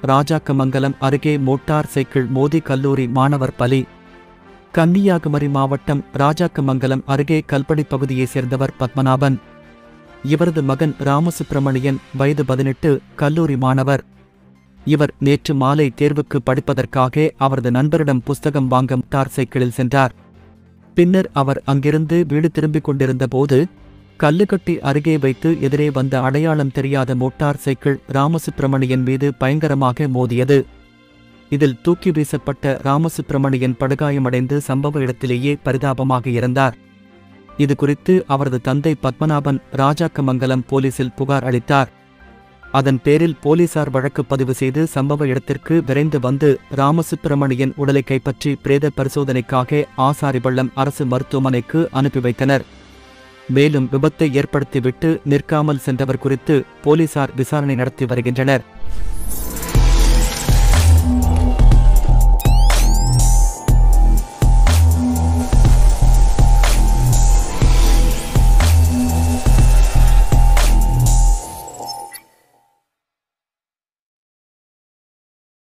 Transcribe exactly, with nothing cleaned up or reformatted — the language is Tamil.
ராஜாக்கமங்கலம் அருகே மோட்டார் சைக்கிள் மோதி கல்லூரி மாணவர் பலி. கன்னியாகுமரி மாவட்டம் ராஜாக்கமங்கலம் அருகே கல்படி பகுதியைச் சேர்ந்தவர் பத்மநாபன். இவரது மகன் ராமசுப்பிரமணியன், வயது பதினெட்டு, கல்லூரி மாணவர். இவர் நேற்று மாலை தேர்வுக்கு படிப்பதற்காக அவரது நண்பரிடம் புஸ்தகம் வாங்க மோட்டார் சைக்கிளில் சென்றார். பின்னர் அவர் அங்கிருந்து வீடு திரும்பிக் கொண்டிருந்த போது கல்லுக்கட்டி அருகே வைத்து எதிரே வந்த அடையாளம் தெரியாத மோட்டார் சைக்கிள் ராமசுப்பிரமணியன் மீது பயங்கரமாக மோதியது. இதில் தூக்கி வீசப்பட்ட ராமசுப்பிரமணியன் படுகாயமடைந்து சம்பவ இடத்திலேயே பரிதாபமாக இறந்தார். இதுகுறித்து அவரது தந்தை பத்மநாபன் ராஜாக்கமங்கலம் போலீசில் புகார் அளித்தார். அதன் பேரில் போலீசார் வழக்கு பதிவு செய்து சம்பவ இடத்திற்கு விரைந்து வந்து ராமசுப்பிரமணியன் உடலை கைப்பற்றி பிரேத பரிசோதனைக்காக ஆசாரிபள்ளம் அரசு மருத்துவமனைக்கு அனுப்பி வைத்தனர். மேலும் விபத்தை ஏற்படுத்திவிட்டு நிற்காமல் சென்றவர் குறித்து போலீசார் விசாரணை நடத்தி வருகின்றனர்.